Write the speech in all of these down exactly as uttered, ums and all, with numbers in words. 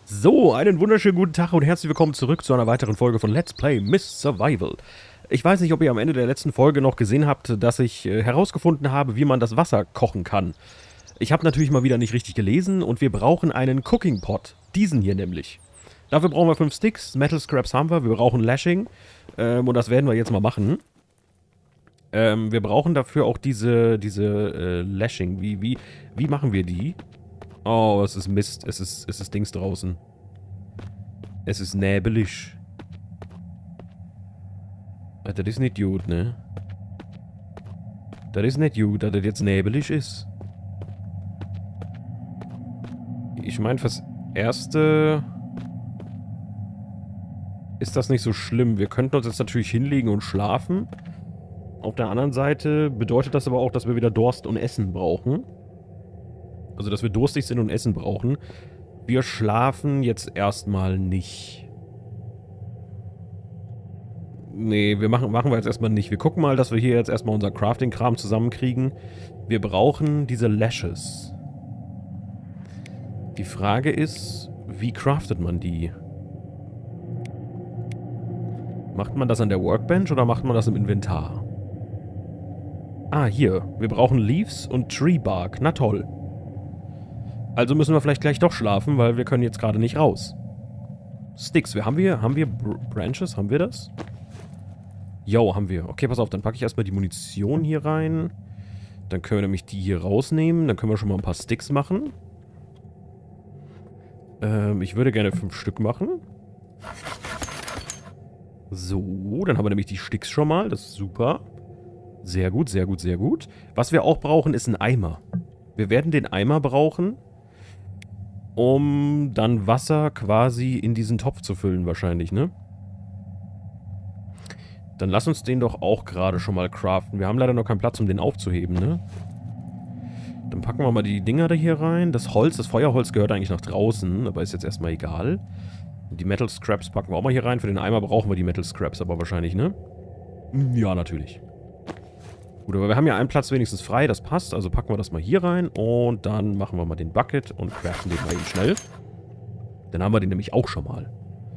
So, einen wunderschönen guten Tag und herzlich willkommen zurück zu einer weiteren Folge von Let's Play Miss Survival. Ich weiß nicht, ob ihr am Ende der letzten Folge noch gesehen habt, dass ich äh, herausgefunden habe, wie man das Wasser kochen kann. Ich habe natürlich mal wieder nicht richtig gelesen und wir brauchen einen Cooking Pot. Diesen hier nämlich. Dafür brauchen wir fünf Sticks, Metal Scraps haben wir, wir brauchen Lashing ähm, und das werden wir jetzt mal machen. Ähm, wir brauchen dafür auch diese, diese äh, Lashing. Wie, wie, wie machen wir die? Oh, es ist Mist. Es ist, es ist Dings draußen. Es ist nebelig. Das ist nicht gut, ne? Das ist nicht gut, dass das jetzt nebelig ist. Ich meine, fürs Erste ist das nicht so schlimm. Wir könnten uns jetzt natürlich hinlegen und schlafen. Auf der anderen Seite bedeutet das aber auch, dass wir wieder Durst und Essen brauchen. Also, dass wir durstig sind und Essen brauchen. Wir schlafen jetzt erstmal nicht. Nee, wir machen, machen wir jetzt erstmal nicht. Wir gucken mal, dass wir hier jetzt erstmal unser Crafting-Kram zusammenkriegen. Wir brauchen diese Lashes. Die Frage ist, wie craftet man die? Macht man das an der Workbench oder macht man das im Inventar? Ah, hier. Wir brauchen Leaves und Tree Bark. Na toll. Also müssen wir vielleicht gleich doch schlafen, weil wir können jetzt gerade nicht raus. Sticks, wir, haben wir, haben wir Br Branches? Haben wir das? Jo, haben wir. Okay, pass auf, dann packe ich erstmal die Munition hier rein. Dann können wir nämlich die hier rausnehmen. Dann können wir schon mal ein paar Sticks machen. Ähm, ich würde gerne fünf Stück machen. So, dann haben wir nämlich die Sticks schon mal. Das ist super. Sehr gut, sehr gut, sehr gut. Was wir auch brauchen, ist ein Eimer. Wir werden den Eimer brauchen, um dann Wasser quasi in diesen Topf zu füllen wahrscheinlich, ne? Dann lass uns den doch auch gerade schon mal craften. Wir haben leider noch keinen Platz, um den aufzuheben, ne? Dann packen wir mal die Dinger da hier rein. Das Holz, das Feuerholz gehört eigentlich nach draußen, aber ist jetzt erstmal egal. Die Metal Scraps packen wir auch mal hier rein. Für den Eimer brauchen wir die Metal Scraps aber wahrscheinlich, ne? Ja, natürlich. Gut, aber wir haben ja einen Platz wenigstens frei, das passt. Also packen wir das mal hier rein und dann machen wir mal den Bucket und craften den mal eben schnell. Dann haben wir den nämlich auch schon mal.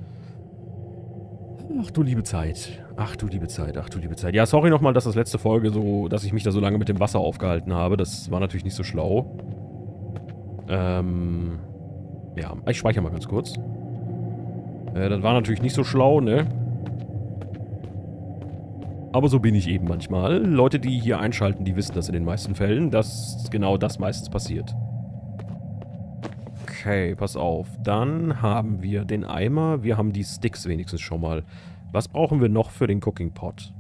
Ach du liebe Zeit. Ach du liebe Zeit, ach du liebe Zeit. Ja, sorry nochmal, dass das letzte Folge so, dass ich mich da so lange mit dem Wasser aufgehalten habe. Das war natürlich nicht so schlau. Ähm, ja, ich speichere mal ganz kurz. Äh, das war natürlich nicht so schlau, ne? Aber so bin ich eben manchmal. Leute, die hier einschalten, die wissen das in den meisten Fällen, dass genau das meistens passiert. Okay, pass auf. Dann haben wir den Eimer. Wir haben die Sticks wenigstens schon mal. Was brauchen wir noch für den Cooking Pot?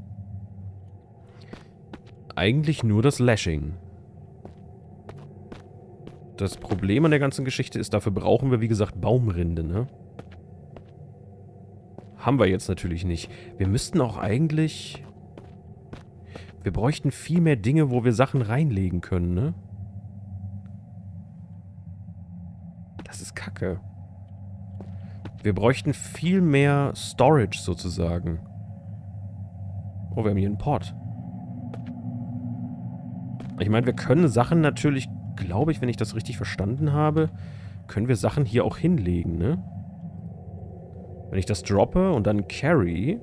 Eigentlich nur das Lashing. Das Problem an der ganzen Geschichte ist, dafür brauchen wir, wie gesagt, Baumrinde, ne? Haben wir jetzt natürlich nicht. Wir müssten auch eigentlich... Wir bräuchten viel mehr Dinge, wo wir Sachen reinlegen können, ne? Das ist kacke. Wir bräuchten viel mehr Storage sozusagen. Oh, wir haben hier einen Pot. Ich meine, wir können Sachen natürlich, glaube ich, wenn ich das richtig verstanden habe, können wir Sachen hier auch hinlegen, ne? Wenn ich das droppe und dann carry,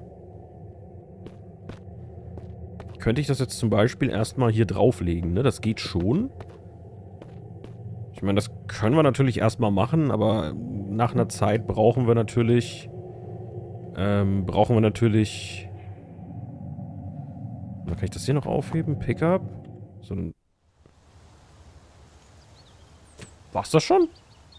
könnte ich das jetzt zum Beispiel erstmal hier drauflegen, ne? Das geht schon. Ich meine, das können wir natürlich erstmal machen, aber nach einer Zeit brauchen wir natürlich, ähm, brauchen wir natürlich, dann kann ich das hier noch aufheben, Pickup, so ein, war's das schon?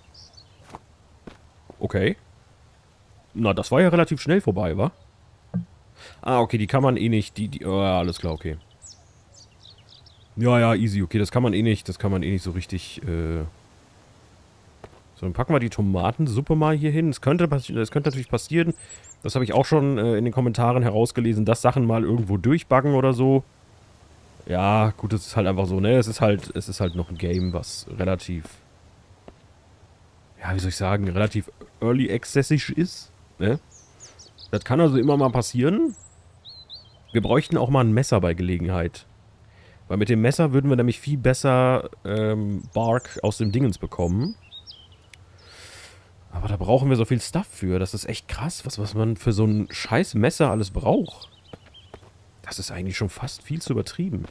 Okay. Na, das war ja relativ schnell vorbei, wa? Ah, okay, die kann man eh nicht, die, die, oh, ja, alles klar, okay. Ja, ja, easy, okay, das kann man eh nicht, das kann man eh nicht so richtig, äh... So, dann packen wir die Tomatensuppe mal hier hin. Es könnte, das könnte natürlich passieren, das habe ich auch schon äh, in den Kommentaren herausgelesen, dass Sachen mal irgendwo durchbuggen oder so. Ja, gut, das ist halt einfach so, ne? Es ist halt, es ist halt noch ein Game, was relativ, ja, wie soll ich sagen, relativ early accessisch ist, ne? Das kann also immer mal passieren. Wir bräuchten auch mal ein Messer bei Gelegenheit. Weil mit dem Messer würden wir nämlich viel besser ähm, Bark aus dem Dingens bekommen. Aber da brauchen wir so viel Stuff für. Das ist echt krass, was, was man für so ein scheiß Messer alles braucht. Das ist eigentlich schon fast viel zu übertrieben.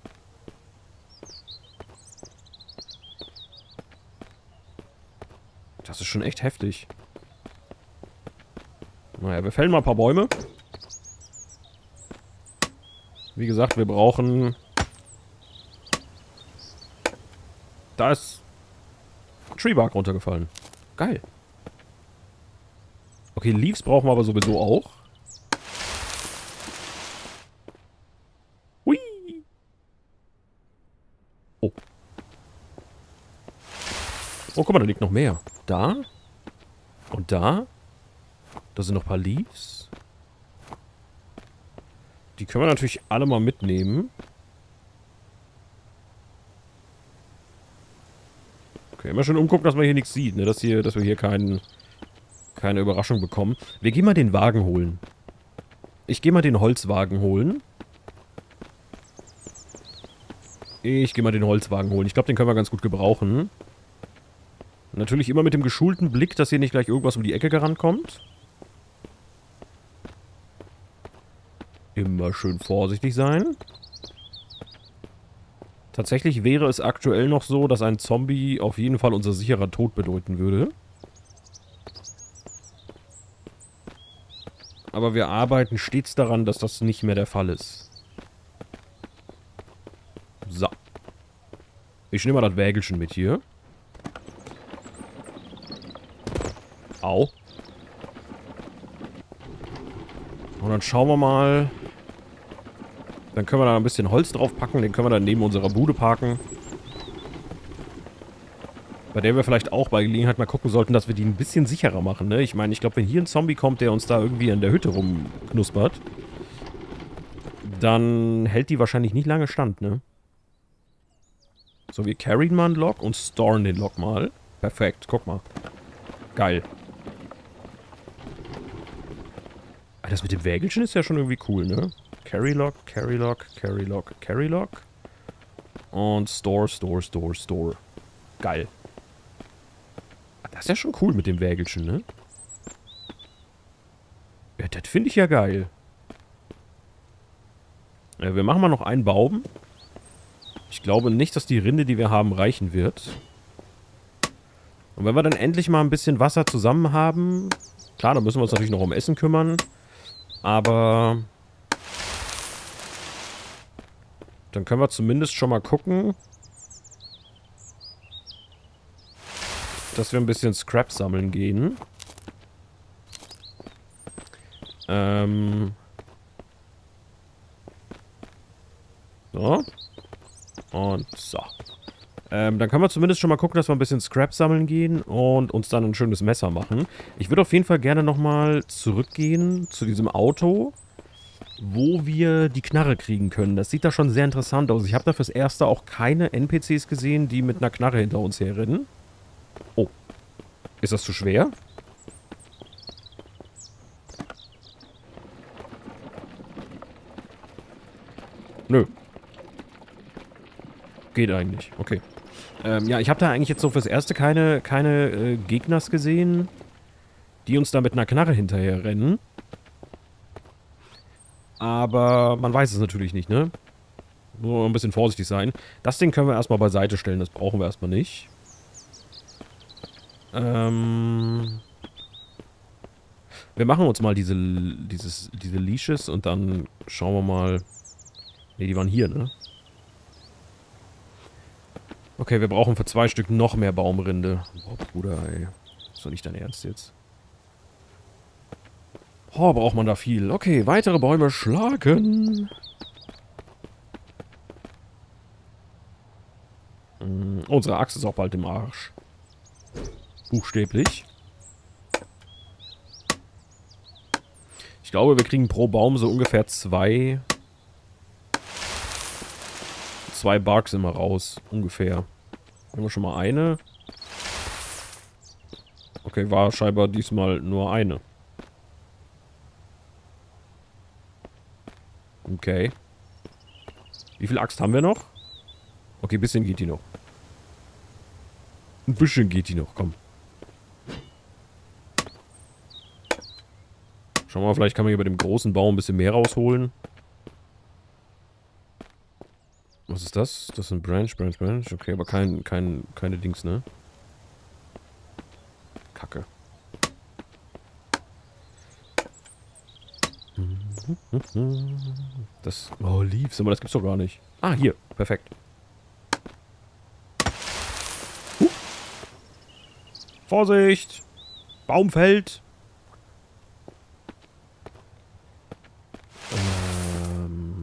Das ist schon echt heftig. Naja, wir fällen mal ein paar Bäume. Wie gesagt, wir brauchen... Da ist Treebark runtergefallen. Geil. Okay, Leaves brauchen wir aber sowieso auch. Hui. Oh. Oh, guck mal, da liegt noch mehr. Da. Und da. Da sind noch ein paar Leaves. Die können wir natürlich alle mal mitnehmen. Okay, immer schön umgucken, dass man hier nichts sieht, ne? Dass, hier, dass wir hier keinen, keine Überraschung bekommen. Wir gehen mal den Wagen holen. Ich gehe mal den Holzwagen holen. Ich gehe mal den Holzwagen holen. Ich glaube, den können wir ganz gut gebrauchen. Natürlich immer mit dem geschulten Blick, dass hier nicht gleich irgendwas um die Ecke gerannt kommt. Immer schön vorsichtig sein. Tatsächlich wäre es aktuell noch so, dass ein Zombie auf jeden Fall unser sicherer Tod bedeuten würde. Aber wir arbeiten stets daran, dass das nicht mehr der Fall ist. So. Ich nehme mal das Wägelchen mit hier. Au. Und dann schauen wir mal. Dann können wir da ein bisschen Holz drauf packen. Den können wir dann neben unserer Bude parken. Bei der wir vielleicht auch bei Gelegenheit mal gucken sollten, dass wir die ein bisschen sicherer machen, ne? Ich meine, ich glaube, wenn hier ein Zombie kommt, der uns da irgendwie in der Hütte rumknuspert, dann hält die wahrscheinlich nicht lange stand, ne? So, wir carryen mal einen Log und storen den Log mal. Perfekt, guck mal. Geil. Das mit dem Wägelchen ist ja schon irgendwie cool, ne? Carry Log, Carry Log, Carry Log, Carry Log. Und Store, Store, Store, Store. Geil. Das ist ja schon cool mit dem Wägelchen, ne? Ja, das finde ich ja geil. Ja, wir machen mal noch einen Baum. Ich glaube nicht, dass die Rinde, die wir haben, reichen wird. Und wenn wir dann endlich mal ein bisschen Wasser zusammen haben... Klar, dann müssen wir uns natürlich noch um Essen kümmern. Aber... Dann können wir zumindest schon mal gucken, dass wir ein bisschen Scrap sammeln gehen. Ähm... So. Und so. Ähm, dann können wir zumindest schon mal gucken, dass wir ein bisschen Scrap sammeln gehen und uns dann ein schönes Messer machen. Ich würde auf jeden Fall gerne nochmal zurückgehen zu diesem Auto, wo wir die Knarre kriegen können. Das sieht da schon sehr interessant aus. Ich habe da fürs Erste auch keine N P Cs gesehen, die mit einer Knarre hinter uns herrennen. Oh. Ist das zu schwer? Nö. Geht eigentlich. Okay. Ähm, ja, ich habe da eigentlich jetzt so fürs Erste keine, keine äh, Gegners gesehen, die uns da mit einer Knarre hinterher rennen. Aber man weiß es natürlich nicht, ne? Nur ein bisschen vorsichtig sein. Das Ding können wir erstmal beiseite stellen, das brauchen wir erstmal nicht. Ähm... Wir machen uns mal diese, dieses, diese Leashes und dann schauen wir mal... Ne, die waren hier, ne? Okay, wir brauchen für zwei Stück noch mehr Baumrinde. Oh, Bruder, ey. Ist doch nicht dein Ernst jetzt. Oh, braucht man da viel. Okay, weitere Bäume schlagen. Hm, unsere Axt ist auch bald im Arsch. Buchstäblich. Ich glaube, wir kriegen pro Baum so ungefähr zwei... Zwei Barks immer raus. Ungefähr. Haben wir schon mal eine? Okay, war scheinbar diesmal nur eine. Okay. Wie viel Axt haben wir noch? Okay, ein bisschen geht die noch. Ein bisschen geht die noch, komm. Schauen wir mal, vielleicht kann man hier bei dem großen Baum ein bisschen mehr rausholen. Was ist das? Das ist ein Branch, Branch, Branch. Okay, aber kein, kein, keine Dings, ne? Kacke. Das... Oh, Leaves, aber das gibt's doch gar nicht. Ah, hier. Perfekt. Huh. Vorsicht! Baum fällt! Ähm...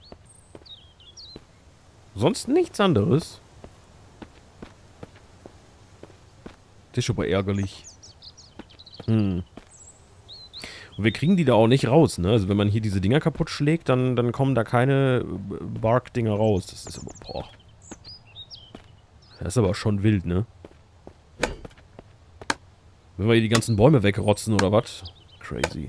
Sonst nichts anderes. Das ist aber ärgerlich. Hm. Und wir kriegen die da auch nicht raus, ne? Also wenn man hier diese Dinger kaputt schlägt, dann, dann kommen da keine Bark-Dinger raus. Das ist aber, boah. Das ist aber schon wild, ne? Wenn wir hier die ganzen Bäume wegrotzen, oder was? Crazy.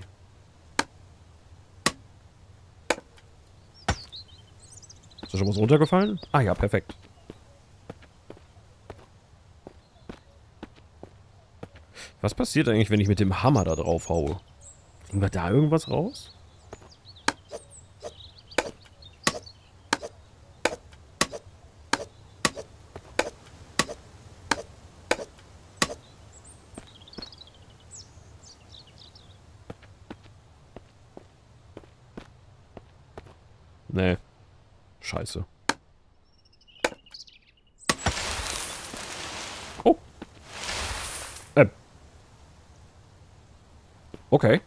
Ist da schon was runtergefallen? Ah ja, perfekt. Was passiert eigentlich, wenn ich mit dem Hammer da drauf haue? Kriegen wir da irgendwas raus? Nee. Scheiße. Oh. Ähm. Okay.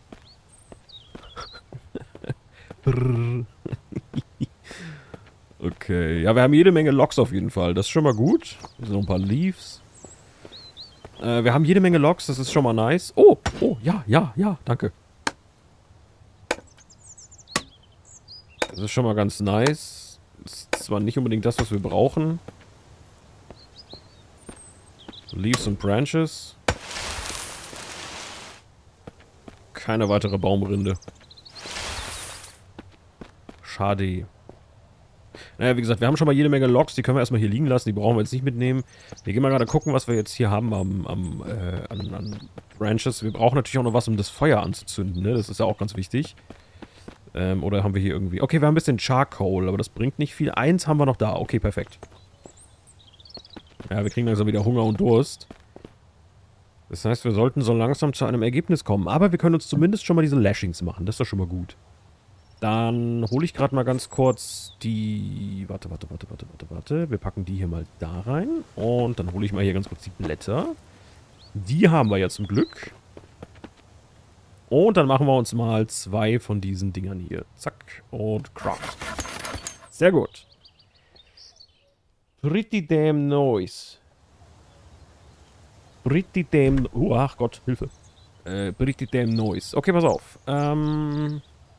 Okay. Ja, wir haben jede Menge Logs auf jeden Fall. Das ist schon mal gut. Hier sind noch ein paar Leaves. Äh, wir haben jede Menge Logs. Das ist schon mal nice. Oh, oh, ja, ja, ja, danke. Das ist schon mal ganz nice. Das ist zwar nicht unbedingt das, was wir brauchen. Leaves und Branches. Keine weitere Baumrinde. Schade. Naja, wie gesagt, wir haben schon mal jede Menge Logs, die können wir erstmal hier liegen lassen, die brauchen wir jetzt nicht mitnehmen. Wir gehen mal gerade gucken, was wir jetzt hier haben am, am, äh, an, an Branches. Wir brauchen natürlich auch noch was, um das Feuer anzuzünden, ne? Das ist ja auch ganz wichtig. Ähm, oder haben wir hier irgendwie... Okay, wir haben ein bisschen Charcoal, aber das bringt nicht viel. Eins haben wir noch da. Okay, perfekt. Ja, wir kriegen langsam wieder Hunger und Durst. Das heißt, wir sollten so langsam zu einem Ergebnis kommen. Aber wir können uns zumindest schon mal diese Lashings machen. Das ist doch schon mal gut. Dann hole ich gerade mal ganz kurz die... Warte, warte, warte, warte, warte, warte. Wir packen die hier mal da rein. Und dann hole ich mal hier ganz kurz die Blätter. Die haben wir ja zum Glück. Und dann machen wir uns mal zwei von diesen Dingern hier. Zack. Und craft. Sehr gut. Pretty damn nice. Pretty damn... Oh, ach Gott, Hilfe. Äh, pretty damn nice. Okay, pass auf. Ähm...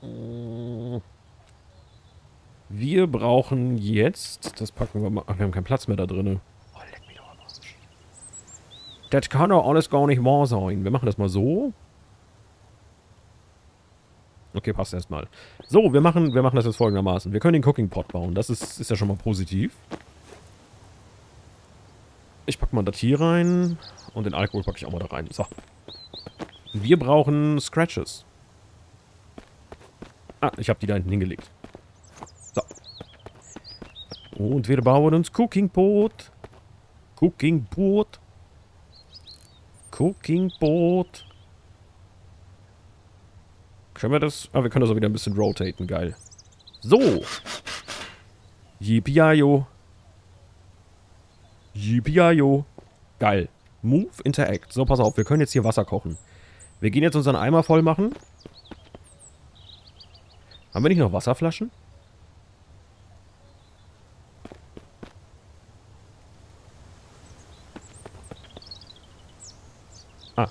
Wir brauchen jetzt... Das packen wir mal... Ach, wir haben keinen Platz mehr da drin. Oh, leck mich doch am Arsch. Das kann doch alles gar nicht wahr sein. Wir machen das mal so. Okay, passt erstmal. So, wir machen, wir machen das jetzt folgendermaßen. Wir können den Cooking Pot bauen. Das ist, ist ja schon mal positiv. Ich packe mal das hier rein. Und den Alkohol packe ich auch mal da rein. So. Wir brauchen Scratches. Ah, ich habe die da hinten hingelegt. So. Und wir bauen uns Cooking Pot. Cooking Pot. Cooking Pot. Können wir das? Ah, wir können das auch wieder ein bisschen rotaten. Geil. So. Yippie-yo. Yippie-yo. Geil. Move, interact. So, pass auf. Wir können jetzt hier Wasser kochen. Wir gehen jetzt unseren Eimer voll machen. Haben wir nicht noch Wasserflaschen? Ah.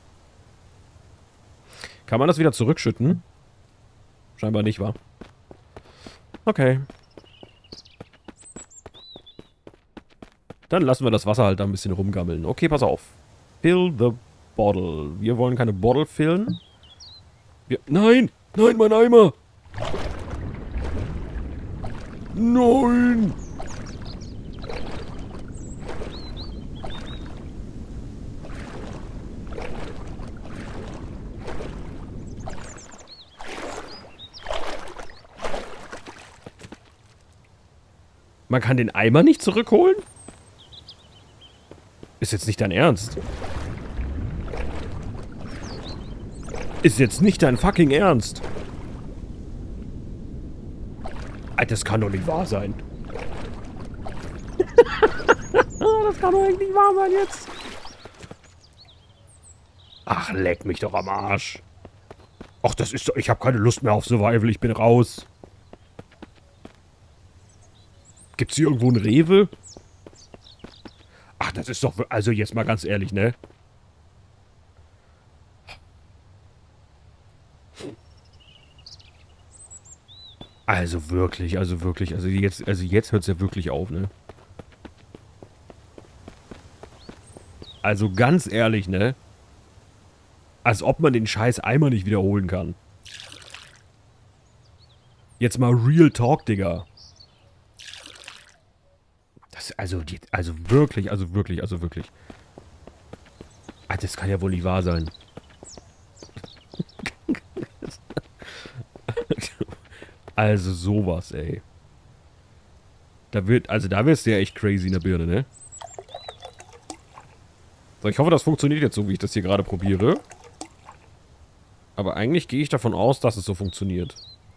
Kann man das wieder zurückschütten? Scheinbar nicht, wa? Okay. Dann lassen wir das Wasser halt da ein bisschen rumgammeln. Okay, pass auf. Fill the bottle. Wir wollen keine Bottle fillen. Wir Nein! Nein, mein Eimer! Nein! Man kann den Eimer nicht zurückholen? Ist jetzt nicht dein Ernst. Ist jetzt nicht dein fucking Ernst. Alter, das kann doch nicht wahr sein. Das kann doch nicht wahr sein jetzt. Ach, leck mich doch am Arsch. Ach, das ist doch... Ich habe keine Lust mehr auf Survival. Ich bin raus. Gibt's hier irgendwo ein Rewe? Ach, das ist doch... Also jetzt mal ganz ehrlich, ne? Also wirklich, also wirklich. Also jetzt, also jetzt hört es ja wirklich auf, ne? Also ganz ehrlich, ne? Als ob man den scheiß Eimer nicht wiederholen kann. Jetzt mal Real Talk, Digga. Das, also, die, also wirklich, also wirklich, also wirklich. Ah, das kann ja wohl nicht wahr sein. Also sowas, ey. Da wird, also da wirst du ja echt crazy in der Birne, ne? So, ich hoffe, das funktioniert jetzt so, wie ich das hier gerade probiere. Aber eigentlich gehe ich davon aus, dass es so funktioniert.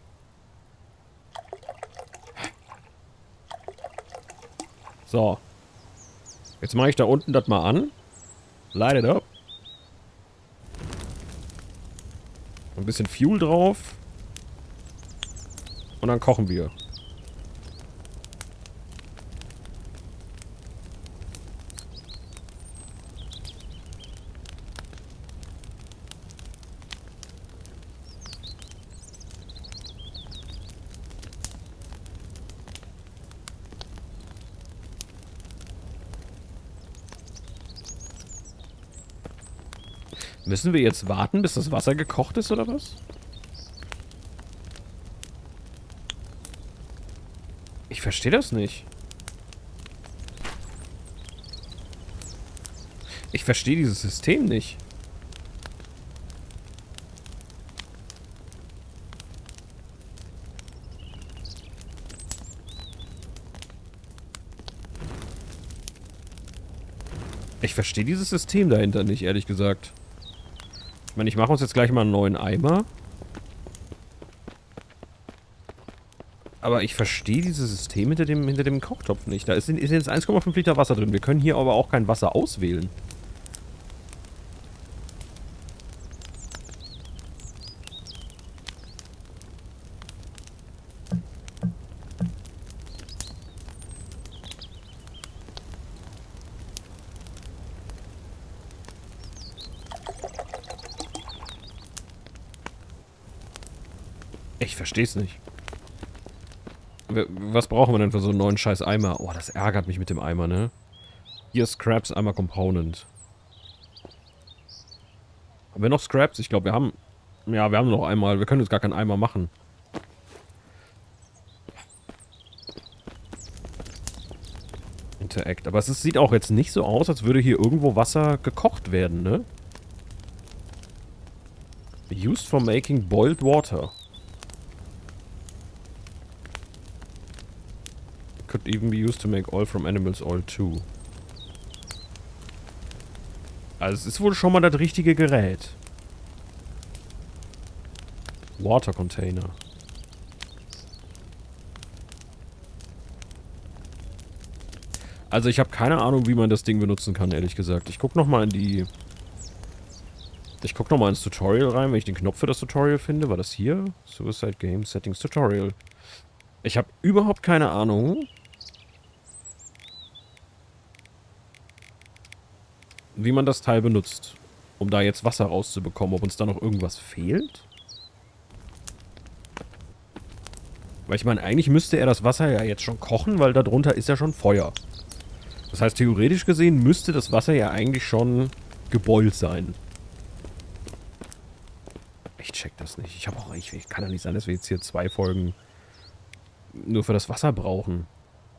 So. Jetzt mache ich da unten das mal an. Light it up. Ein bisschen Fuel drauf. Und dann kochen wir. Müssen wir jetzt warten, bis das Wasser gekocht ist, oder was? Ich verstehe das nicht. Ich verstehe dieses System nicht. Ich verstehe dieses System dahinter nicht, ehrlich gesagt. Ich meine, ich mache uns jetzt gleich mal einen neuen Eimer. Aber ich verstehe dieses System hinter dem, hinter dem Kochtopf nicht. Da ist, ist jetzt eins Komma fünf Liter Wasser drin. Wir können hier aber auch kein Wasser auswählen. Ich verstehe es nicht. Was brauchen wir denn für so einen neuen scheiß Eimer? Oh, das ärgert mich mit dem Eimer, ne? Hier ist Scraps, Eimer Component. Haben wir noch Scraps? Ich glaube, wir haben... Ja, wir haben noch einmal. Wir können jetzt gar keinen Eimer machen. Interact. Aber es ist, sieht auch jetzt nicht so aus, als würde hier irgendwo Wasser gekocht werden, ne? Used for making boiled water. Could even be used to make oil from animals oil too. Also es ist wohl schon mal das richtige Gerät. Water Container. Also ich habe keine Ahnung, wie man das Ding benutzen kann, ehrlich gesagt. Ich gucke nochmal in die... Ich gucke nochmal ins Tutorial rein, wenn ich den Knopf für das Tutorial finde. War das hier? Suicide Game Settings Tutorial. Ich habe überhaupt keine Ahnung, wie man das Teil benutzt, um da jetzt Wasser rauszubekommen. Ob uns da noch irgendwas fehlt? Weil ich meine, eigentlich müsste er das Wasser ja jetzt schon kochen, weil darunter ist ja schon Feuer. Das heißt, theoretisch gesehen müsste das Wasser ja eigentlich schon geboilt sein. Ich check das nicht. Ich habe auch... Ich, ich kann ja nicht sein, dass wir jetzt hier zwei Folgen nur für das Wasser brauchen.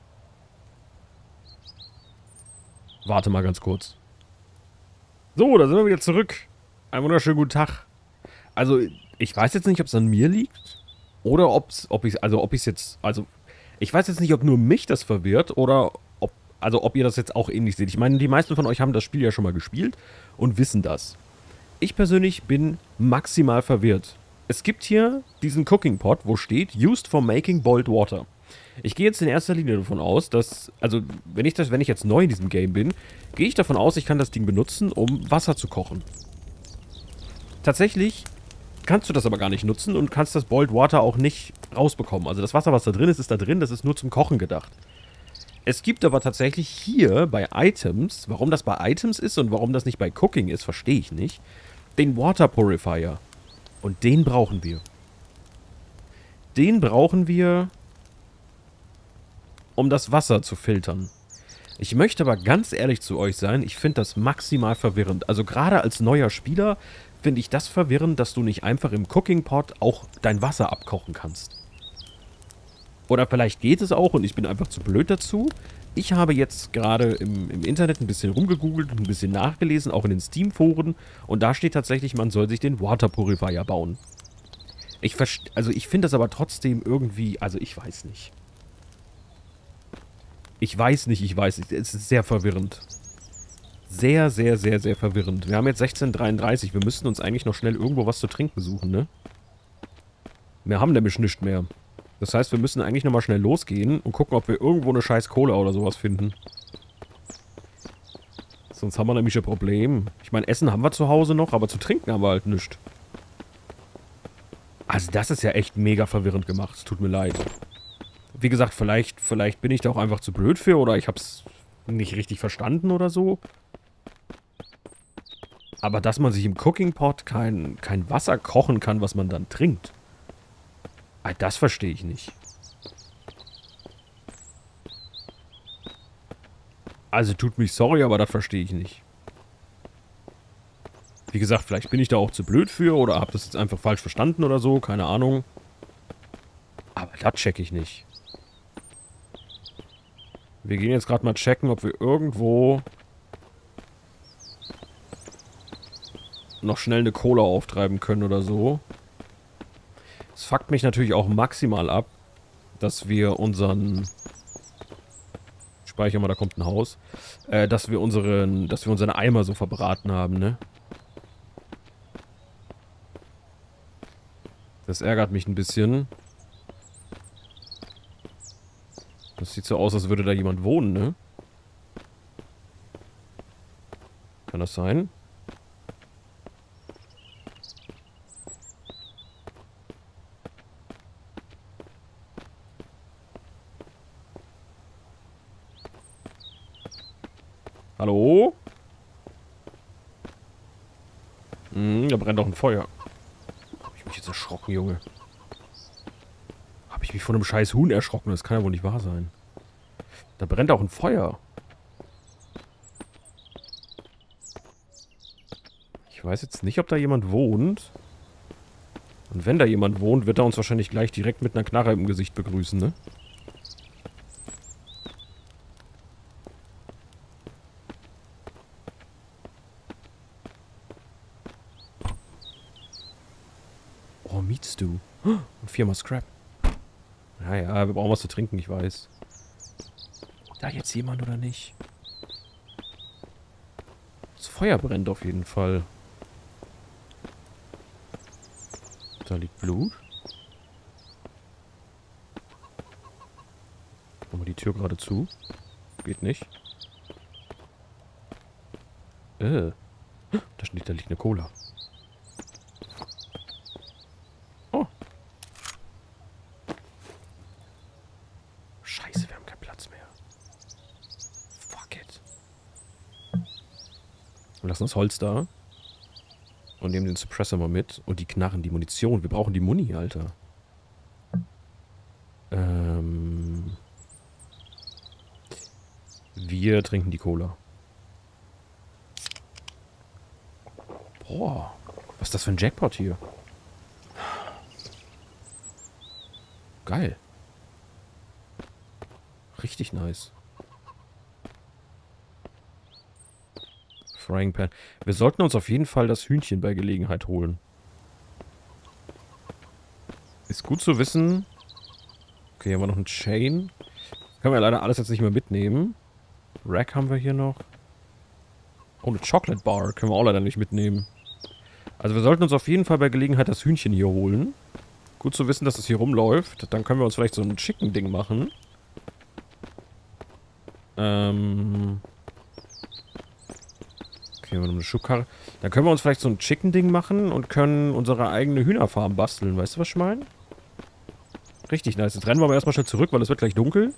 Warte mal ganz kurz. So, da sind wir wieder zurück. Einen wunderschönen guten Tag. Also, ich weiß jetzt nicht, ob es an mir liegt. Oder ob's, ob ich also ob ich es jetzt... Also, Ich weiß jetzt nicht, ob nur mich das verwirrt oder ob, also ob ihr das jetzt auch ähnlich seht. Ich meine, die meisten von euch haben das Spiel ja schon mal gespielt und wissen das. Ich persönlich bin maximal verwirrt. Es gibt hier diesen Cooking Pot, wo steht, used for making boiled water. Ich gehe jetzt in erster Linie davon aus, dass, also wenn ich, das, wenn ich jetzt neu in diesem Game bin, gehe ich davon aus, ich kann das Ding benutzen, um Wasser zu kochen. Tatsächlich kannst du das aber gar nicht nutzen und kannst das Boiled Water auch nicht rausbekommen. Also das Wasser, was da drin ist, ist da drin, das ist nur zum Kochen gedacht. Es gibt aber tatsächlich hier bei Items, warum das bei Items ist und warum das nicht bei Cooking ist, verstehe ich nicht, den Water Purifier. Und den brauchen wir. Den brauchen wir, um das Wasser zu filtern. Ich möchte aber ganz ehrlich zu euch sein, ich finde das maximal verwirrend. Also gerade als neuer Spieler finde ich das verwirrend, dass du nicht einfach im Cooking Pot auch dein Wasser abkochen kannst. Oder vielleicht geht es auch und ich bin einfach zu blöd dazu. Ich habe jetzt gerade im, im Internet ein bisschen rumgegoogelt und ein bisschen nachgelesen, auch in den Steam-Foren. Und da steht tatsächlich, man soll sich den Water Purifier bauen. Ich verste- also ich finde das aber trotzdem irgendwie, also ich weiß nicht. Ich weiß nicht, ich weiß nicht. Es ist sehr verwirrend. Sehr, sehr, sehr, sehr verwirrend. Wir haben jetzt sechzehn Uhr dreiunddreißig. Wir müssten uns eigentlich noch schnell irgendwo was zu trinken suchen, ne? Wir haben nämlich nichts mehr. Das heißt, wir müssen eigentlich nochmal schnell losgehen und gucken, ob wir irgendwo eine scheiß Cola oder sowas finden. Sonst haben wir nämlich ein Problem. Ich meine, Essen haben wir zu Hause noch, aber zu trinken haben wir halt nichts. Also das ist ja echt mega verwirrend gemacht. Es tut mir leid. Wie gesagt, vielleicht, vielleicht bin ich da auch einfach zu blöd für oder ich hab's nicht richtig verstanden oder so. Aber dass man sich im Cooking Pot kein, kein Wasser kochen kann, was man dann trinkt. Das verstehe ich nicht. Also tut mich sorry, aber das verstehe ich nicht. Wie gesagt, vielleicht bin ich da auch zu blöd für oder habe das jetzt einfach falsch verstanden oder so, keine Ahnung. Aber das check ich nicht. Wir gehen jetzt gerade mal checken, ob wir irgendwo noch schnell eine Cola auftreiben können oder so. Es fuckt mich natürlich auch maximal ab, dass wir unseren... Speicher mal, da kommt ein Haus. Äh, dass wir unseren, dass wir unseren Eimer so verbraten haben, ne? Das ärgert mich ein bisschen. Das sieht so aus, als würde da jemand wohnen, ne? Kann das sein? Hallo? Hm, da brennt doch ein Feuer. Hab ich mich jetzt erschrocken, Junge? Hab ich mich von einem scheiß Huhn erschrocken? Das kann ja wohl nicht wahr sein. Da brennt auch ein Feuer. Ich weiß jetzt nicht, ob da jemand wohnt. Und wenn da jemand wohnt, wird er uns wahrscheinlich gleich direkt mit einer Knarre im Gesicht begrüßen, ne? Oh, Meats du. Und viermal Scrap. Ja, ja, wir brauchen was zu trinken, ich weiß. Da jetzt jemand oder nicht? Das Feuer brennt auf jeden Fall. Da liegt Blut. Machen wir die Tür gerade zu. Geht nicht. Äh. Da steht, da liegt eine Cola. Oh. Scheiße, wir haben keinen Platz mehr. Fuck it. Wir lassen das Holz da. Und nehmen den Suppressor mal mit. Und die Knarren, die Munition. Wir brauchen die Muni, Alter. Ähm. Wir trinken die Cola. Boah. Was ist das für ein Jackpot hier? Geil. Richtig nice. Frying Pan. Wir sollten uns auf jeden Fall das Hühnchen bei Gelegenheit holen. Ist gut zu wissen, Okay, hier haben wir noch einen Chain. Können wir leider alles jetzt nicht mehr mitnehmen. Rack haben wir hier noch. Oh, eine Chocolate Bar können wir auch leider nicht mitnehmen. Also wir sollten uns auf jeden Fall bei Gelegenheit das Hühnchen hier holen. Gut zu wissen, dass es hier rumläuft. Dann können wir uns vielleicht so ein Chicken-Ding machen. Ähm... Okay, wir haben eine Schubkarre. Dann können wir uns vielleicht so ein Chicken-Ding machen und können unsere eigene Hühnerfarm basteln. Weißt du, was ich meine? Richtig nice. Jetzt rennen wir aber erstmal schnell zurück, weil es wird gleich dunkel.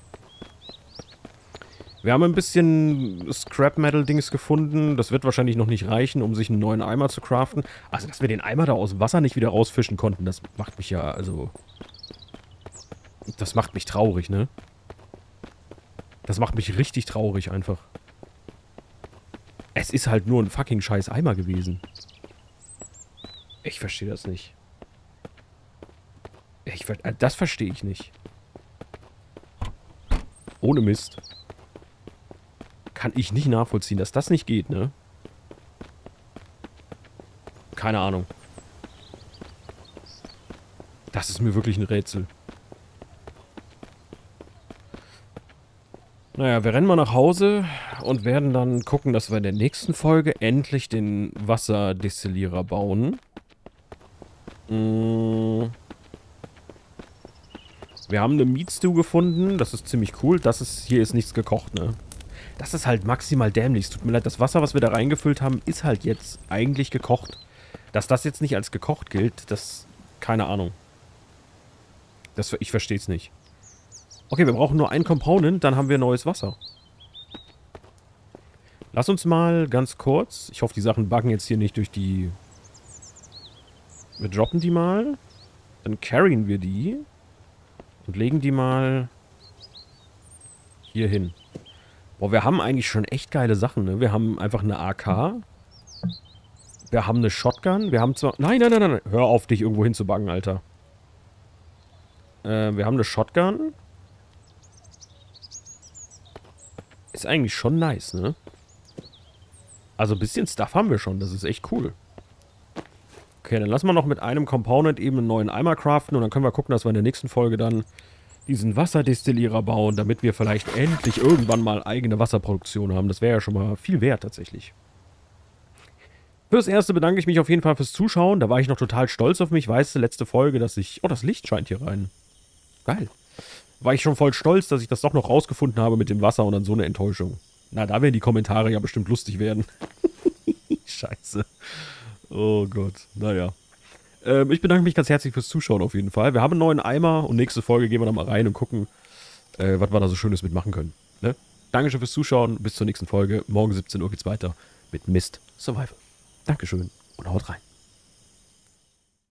Wir haben ein bisschen Scrap-Metal-Dings gefunden. Das wird wahrscheinlich noch nicht reichen, um sich einen neuen Eimer zu craften. Also, dass wir den Eimer da aus dem Wasser nicht wieder rausfischen konnten, das macht mich ja, also... Das macht mich traurig, ne? Das macht mich richtig traurig einfach. Es ist halt nur ein fucking scheiß Eimer gewesen. Ich verstehe das nicht. Ich, das verstehe ich nicht. Ohne Mist. Kann ich nicht nachvollziehen, dass das nicht geht, ne? Keine Ahnung. Das ist mir wirklich ein Rätsel. Naja, wir rennen mal nach Hause und werden dann gucken, dass wir in der nächsten Folge endlich den Wasserdestillierer bauen. Mmh. Wir haben eine Meat Stew gefunden, das ist ziemlich cool. Das ist, hier ist nichts gekocht, ne? Das ist halt maximal dämlich. Es tut mir leid, das Wasser, was wir da reingefüllt haben, ist halt jetzt eigentlich gekocht. Dass das jetzt nicht als gekocht gilt, das... keine Ahnung. Das, ich verstehe es nicht. Okay, wir brauchen nur ein Component, dann haben wir neues Wasser. Lass uns mal ganz kurz... Ich hoffe, die Sachen buggen jetzt hier nicht durch die... Wir droppen die mal. Dann carryen wir die. Und legen die mal... hier hin. Boah, wir haben eigentlich schon echt geile Sachen, ne? Wir haben einfach eine A K. Wir haben eine Shotgun. Wir haben zwar... Nein, nein, nein, nein. Hör auf, dich irgendwo hinzubuggen, Alter. Äh, wir haben eine Shotgun. Ist eigentlich schon nice, ne? Also ein bisschen Stuff haben wir schon. Das ist echt cool. Okay, dann lassen wir noch mit einem Component eben einen neuen Eimer craften. Und dann können wir gucken, dass wir in der nächsten Folge dann diesen Wasserdestillierer bauen, damit wir vielleicht endlich irgendwann mal eigene Wasserproduktion haben. Das wäre ja schon mal viel wert, tatsächlich. Fürs Erste bedanke ich mich auf jeden Fall fürs Zuschauen. Da war ich noch total stolz auf mich. Weißt du, letzte Folge, dass ich... Oh, das Licht scheint hier rein. Geil. War ich schon voll stolz, dass ich das doch noch rausgefunden habe mit dem Wasser und dann so eine Enttäuschung. Na, da werden die Kommentare ja bestimmt lustig werden. Scheiße. Oh Gott. Naja. Ähm, ich bedanke mich ganz herzlich fürs Zuschauen auf jeden Fall. Wir haben einen neuen Eimer und nächste Folge gehen wir dann mal rein und gucken, äh, was wir da so Schönes mitmachen können. Ne? Dankeschön fürs Zuschauen. Bis zur nächsten Folge. Morgen siebzehn Uhr geht's weiter mit Mist Survival. Dankeschön und haut rein.